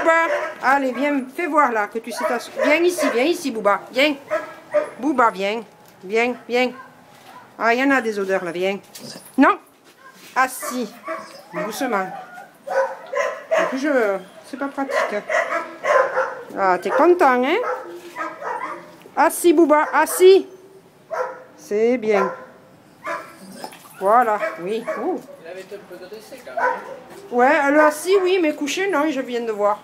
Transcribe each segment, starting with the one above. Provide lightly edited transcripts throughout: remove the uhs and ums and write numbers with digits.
Booba. Allez, viens, fais voir là que tu sais t'asseoir. Viens ici, Booba. Viens. Booba, viens. Viens, viens. Ah, il y en a des odeurs là, viens. Non. Assis. Doucement. Et puis c'est pas pratique. Ah, t'es content, hein? Assis, Booba, assis. C'est bien. Voilà, oui. Ouh. Il avait un peu de décès quand même. Ouais, alors assis, oui, mais couché, non, je viens de voir.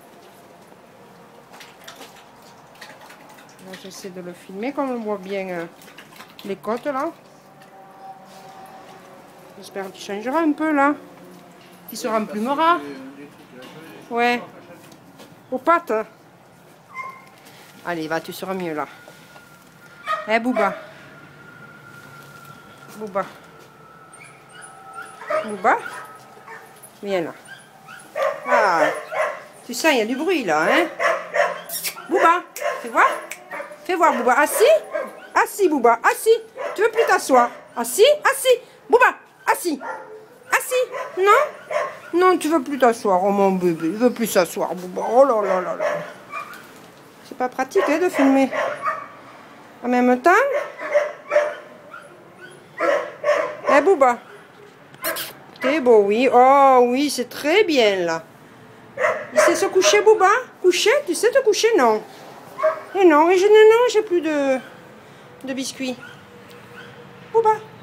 J'essaie de le filmer comme on voit bien les côtes là. J'espère qu'il changera un peu là. Qu'il se remplumera. Ouais. Aux pattes. Allez, va, tu seras mieux là. Eh, Booba. Booba. Booba. Viens là. Ah. Tu sens, il y a du bruit là, hein. Booba. Fais voir. Fais voir, Booba. Assis. Assis, Booba. Assis. Tu veux plus t'asseoir. Assis. Assis. Booba. Assis. Assis. Non. Non, tu veux plus t'asseoir. Oh mon bébé. Il veut plus s'asseoir, Booba. Oh là là là là. C'est pas pratique hein, de filmer. En même temps. Eh, Booba. T'es beau, oui. Oh oui, c'est très bien là. Il sait se coucher, Booba? Coucher? Tu sais te coucher? Non. Et non, j'ai plus de biscuits. Booba.